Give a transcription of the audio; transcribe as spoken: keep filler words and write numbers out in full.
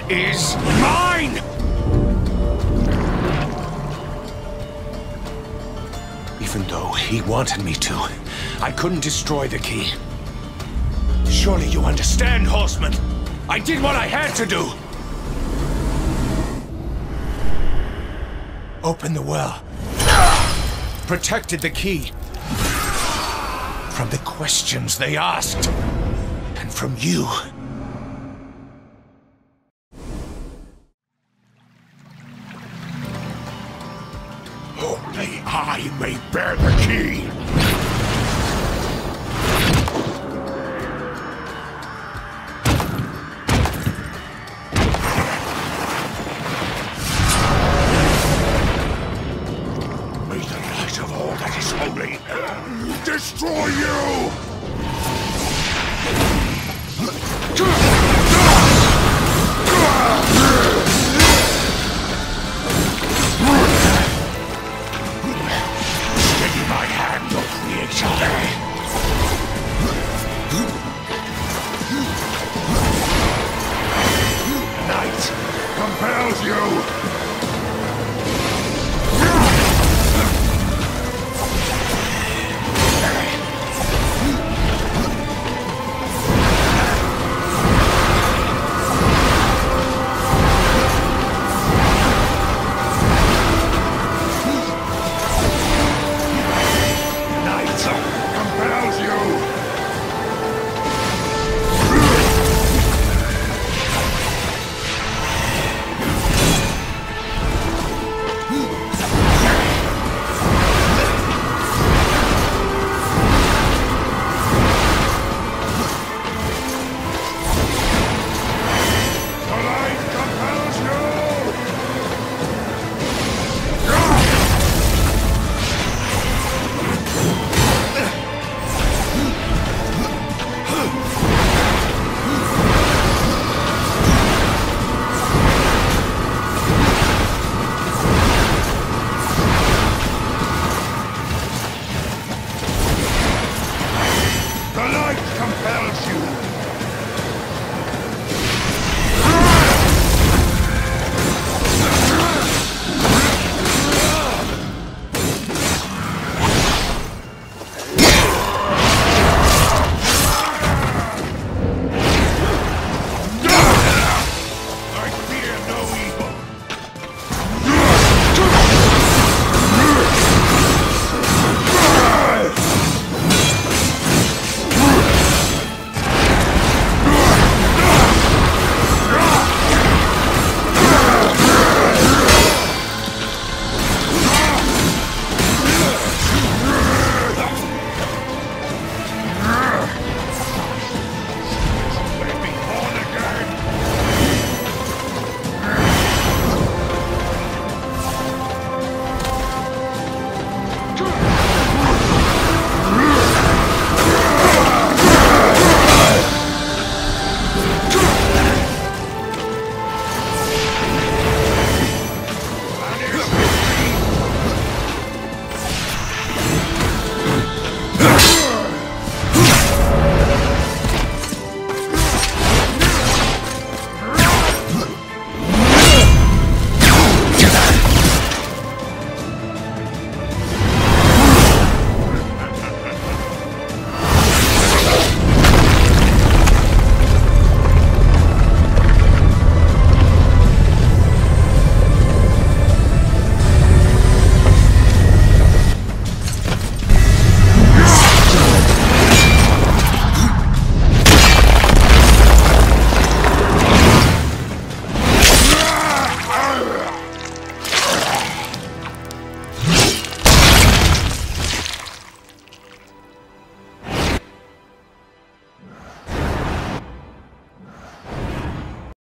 is mine! Even though he wanted me to, I couldn't destroy the key. Surely you understand, Horseman. I did what I had to do. Opened the well. Protected the key. From the questions they asked. And from you. Only I may bear the key. May the light of all that is holy destroy you! Steady my hand, O creation! Night compels you!